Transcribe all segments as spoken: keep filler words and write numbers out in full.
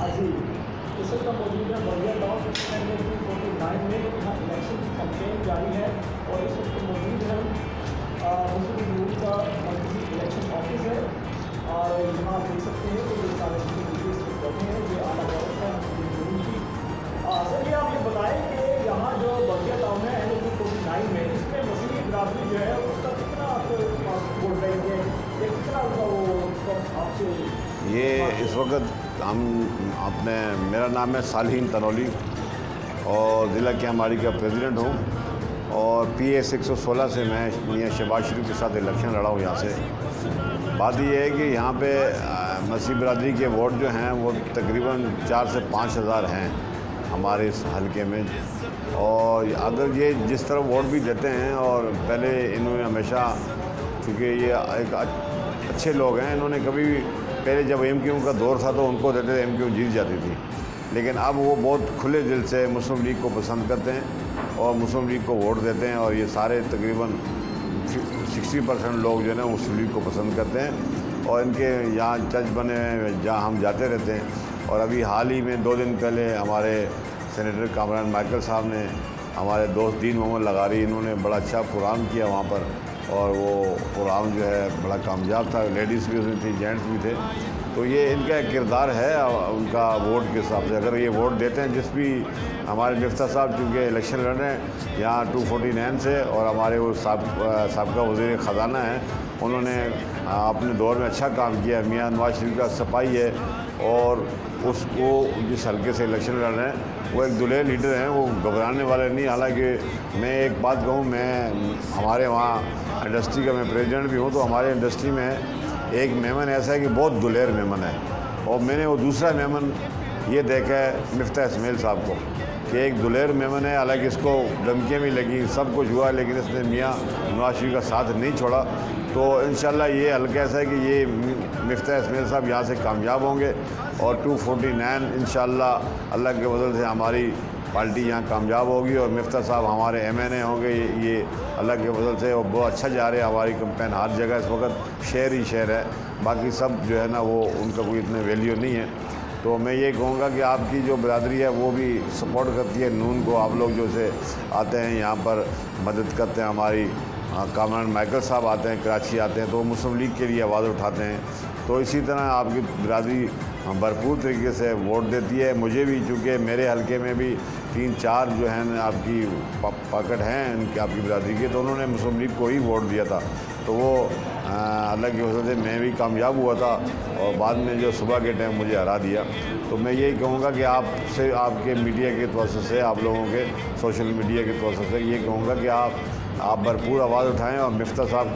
जी, इस वक्त मौजूद है बलिया गाँव सेक्टर टू फोर्टी नाइन में जहाँ इलेक्शन की कैंपेन जारी है और इस वक्त मौजूद है मुस्लिम लीग का मरकजी इलेक्शन ऑफिस है और यहाँ आप देख सकते हैं कि ये सारे लीडर्स बैठे हैं, ये आला वक्त है मुस्लिम लीग की। सर ये आप ये बताएं कि यहाँ जो बलिया टाउन है एन टू फोर्टी नाइन में इसमें मुस्लिम बिरादरी जो है उसका कितना वोट बैंक है, ये कितना वो आपसे ये इस वक्त हम अपने मेरा नाम है सालिहीन तनौली और ज़िला कैमारी का प्रेसिडेंट हूँ और पी एस एक सौ सोलह से मैं मियां शहबाज शरीफ के साथ इलेक्शन लड़ा हूँ यहाँ से। बात यह है कि यहाँ पे मसीह बरादरी के वोट जो हैं वो तकरीबन चार से पाँच हज़ार हैं हमारे इस हलके में। और अगर ये जिस तरह वोट भी देते हैं और पहले इन्होंने हमेशा, चूँकि ये एक अच्छे लोग हैं, इन्होंने कभी भी पहले जब एम क्यू का दौर था तो उनको देते थे, एम क्यू जीत जाती थी, लेकिन अब वो बहुत खुले दिल से मुस्लिम लीग को पसंद करते हैं और मुस्लिम लीग को वोट देते हैं। और ये सारे तकरीबन साठ परसेंट लोग जो है ना मुस्लिम लीग को पसंद करते हैं और इनके यहाँ जज बने हैं जहाँ हम जाते रहते हैं। और अभी हाल ही में दो दिन पहले हमारे सेनेटर कामरान माइकल साहब ने, हमारे दोस्त दीन मोहम्मद लगारी, इन्होंने बड़ा अच्छा प्रोग्राम किया वहाँ पर और वो प्रोग्राम जो है बड़ा कामयाब था। लेडीज़ भी उसमें थी, जेंट्स भी थे। तो ये इनका एक किरदार है उनका वोट के हिसाब से। अगर ये वोट देते हैं, जिस भी हमारे मिफ्ता साहब चूँकि इलेक्शन लड़ रहे हैं यहाँ टू फोर्टी नाइन से, और हमारे वो साबिका वज़ीर ख़जाना है, उन्होंने अपने दौर में अच्छा काम किया। मियां नवाज शरीफ का सिपाही है और उसको जिस हल्के से इलेक्शन लड़ रहे हैं वो एक दुलेर लीडर हैं, वो घबराने वाले नहीं। हालांकि मैं एक बात कहूँ, मैं हमारे वहाँ इंडस्ट्री का मैं प्रेसिडेंट भी हूँ, तो हमारे इंडस्ट्री में एक मेमन ऐसा है कि बहुत दुलेर मेमन है। और मैंने वो दूसरा मेमन ये देखा है मिफ्ता इस्माइल साहब को कि एक दुलेर मेमन है, हालांकि इसको धमकियाँ भी लगी, सब कुछ हुआ, लेकिन इसने मियां नवाज शरीफ का साथ नहीं छोड़ा। तो इंशाल्लाह ये हल्का ऐसा है कि ये मिफ्ता इस्माइल साहब यहाँ से कामयाब होंगे और टू फोर्टी नाइन इंशाल्लाह अल्लाह के फजल से हमारी पार्टी यहाँ कामयाब होगी और मिफ्ता साहब हमारे एम एन ए होंगे। ये अल्लाह के फजल से और बहुत अच्छा जा रहे हैं हमारी कैंपेन। हर जगह इस वक्त शहर ही शहर है, बाकी सब जो है ना वो उनका कोई इतने वैल्यू नहीं है। तो मैं ये कहूँगा कि आपकी जो बरादरी है वो भी सपोर्ट करती है नून को। आप लोग जो से आते हैं यहाँ पर मदद करते हैं, हमारी कामरान माइकल साहब आते हैं, कराची आते हैं, तो मुस्लिम लीग के लिए आवाज़ उठाते हैं। तो इसी तरह आपकी बरादरी भरपूर तरीके से वोट देती है। मुझे भी, चूँकि मेरे हलके में भी तीन चार जो हैं ना आपकी पकड़ हैं इनकी आपकी बरादरी के, तो उन्होंने मुस्लिम लीग को ही वोट दिया था। तो वो अल्लाह की वजह से मैं भी कामयाब हुआ था और बाद में जो सुबह के टाइम मुझे हरा दिया। तो मैं यही कहूँगा कि आपसे, आपके मीडिया के तवज्जुह से, आप लोगों के सोशल मीडिया के तवज्जुह से ये कहूँगा कि आप आप भरपूर आवाज़ उठाएं और मिफ्ता साहब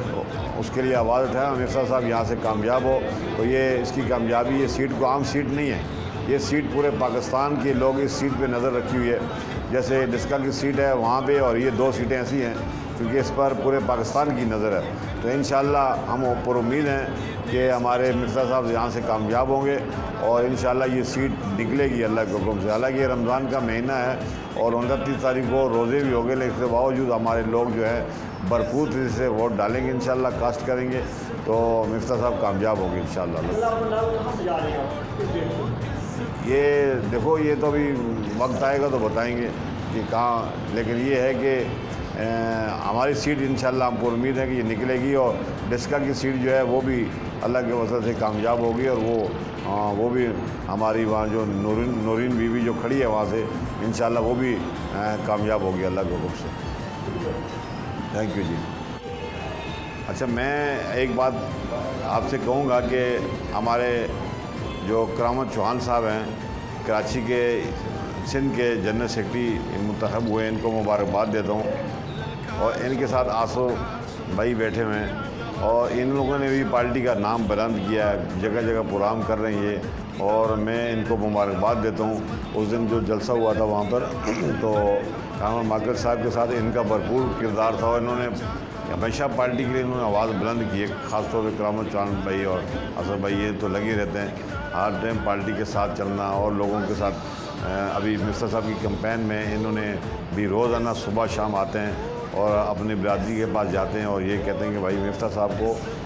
को उसके लिए आवाज़ उठाएं और मिफ्ता साहब यहाँ से कामयाब हो। तो ये इसकी कामयाबी, ये सीट को आम सीट नहीं है, ये सीट पूरे पाकिस्तान के लोग इस सीट पे नज़र रखी हुई है। जैसे डिस्का की सीट है वहाँ पे, और ये दो सीटें ऐसी हैं क्योंकि इस पर पूरे पाकिस्तान की नज़र है। तो इंशाल्लाह हम पर उम्मीद हैं कि हमारे मिफ्ता साहब यहाँ से कामयाब होंगे और इंशाल्लाह ये सीट निकलेगी अल्लाह के हुक्म से। हालांकि ये रमज़ान का महीना है और उनतीस तारीख को रोज़े भी हो गए, लेकिन इसके बावजूद हमारे लोग जो है भरपूर तरीके से वोट डालेंगे, इंशाल्लाह कास्ट करेंगे, तो मिफ्ता साहब कामयाब होंगे इंशाल्लाह। ये देखो, ये तो अभी वक्त आएगा तो बताएंगे कि कहाँ, लेकिन ये है कि ए, हमारी सीट इंशाल्लाह हमको उम्मीद है कि ये निकलेगी और डिस्का की सीट जो है वो भी अल्लाह के वजह से कामयाब होगी और वो आ, वो भी हमारी वहाँ जो नूरीन नूरीन बीवी जो खड़ी है वहाँ से इंशाल्लाह वो भी आ, कामयाब होगी अल्लाह के हुक्म से। थैंक यू जी। अच्छा, मैं एक बात आपसे कहूँगा कि हमारे जो करामत चौहान साहब हैं, कराची के सिंध के जनरल सेक्रेटरी मुंतखब हुए, इनको मुबारकबाद देता हूँ। और इनके साथ आसो भाई बैठे हुए हैं और इन लोगों ने भी पार्टी का नाम बुलंद किया है, जगह जगह प्रोग्राम कर रही है और मैं इनको मुबारकबाद देता हूँ। उस दिन जो जलसा हुआ था वहाँ पर तो कामरान माइकल साहब के साथ इनका भरपूर किरदार था और इन्होंने हमेशा पार्टी के लिए इन्होंने आवाज़ बुलंद की है। ख़ासतौर पर करामत चौहान भाई और असद भाई ये तो लगे रहते हैं हर टाइम पार्टी के साथ चलना और लोगों के साथ। अभी मिफ्ता साहब की कैंपेन में इन्होंने भी रोज़ाना सुबह शाम आते हैं और अपनी बिरादरी के पास जाते हैं और ये कहते हैं कि भाई मिफ्ता साहब को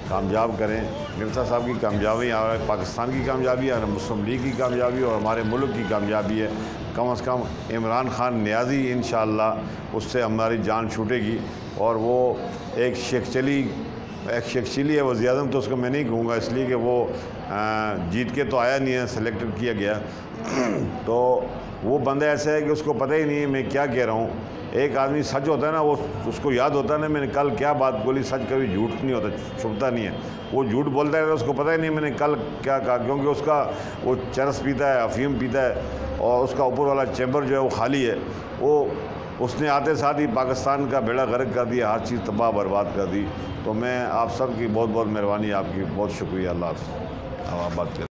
کامیاب کریں۔ مرزا صاحب کی کامیابی اور پاکستان کی کامیابی ہے اور مسلم لیگ کی کامیابی اور ہمارے ملک کی کامیابی ہے۔ کم از کم عمران خان نیازی انشاءاللہ اس سے ہماری جان چھوٹے گی، اور وہ ایک شیخ چلی ایک شیخ چلی ہے وزیر اعظم، تو اس کو میں نہیں کہوں گا، اس لیے کہ وہ جیت کے تو آیا نہیں ہے، سلیکٹڈ کیا گیا۔ تو وہ بندہ ایسا ہے کہ اس کو پتہ ہی نہیں ہے میں کیا کہہ رہا ہوں۔ ایک آدمی سچ ہوتا ہے نا، وہ اس کو یاد ہوتا ہے نا میں نے کل کیا بات بولی، سچ کبھی جھوٹ نہیں ہوتا، چھپتا نہیں ہے۔ وہ جھوٹ بولتا ہے، اس کو پتہ ہی نہیں میں نے کل کیا کہا، کیونکہ اس کا وہ چرس پیتا ہے، افیم پیتا ہے، اور اس کا اوپر والا چیمبر جو ہے وہ خالی ہے۔ وہ اس نے آتے ساتھ ہی پاکستان کا بیڑا غرق کر دیا، ہر چیز تباہ برباد کر دی۔ تو میں آپ سب کی بہت بہت مہربانی، آپ کی بہت شکریہ۔ اللہ حافظ۔ اب آپ بات کریں۔